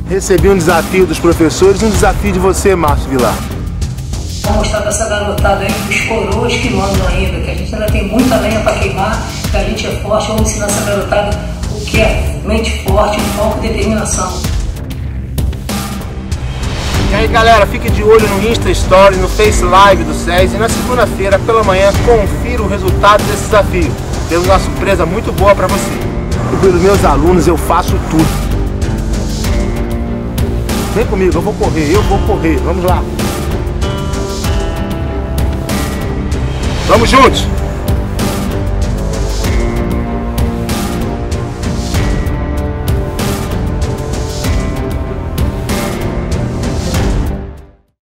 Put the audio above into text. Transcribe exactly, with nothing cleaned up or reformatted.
Recebi um desafio dos professores e um desafio de você, Márcio Vilar. Vou mostrar pra essa garotada aí, os coroas que mandam ainda, que a gente ainda tem muita lenha pra queimar, que a gente é forte. Vamos ensinar essa garotada o que é mente forte, foco e determinação. E aí galera, fique de olho no Insta Story, no Face Live do SESI e na segunda-feira pela manhã confira o resultado desse desafio. Temos uma surpresa muito boa para você. E pelos meus alunos eu faço tudo. Vem comigo, eu vou correr, eu vou correr, vamos lá. Vamos juntos!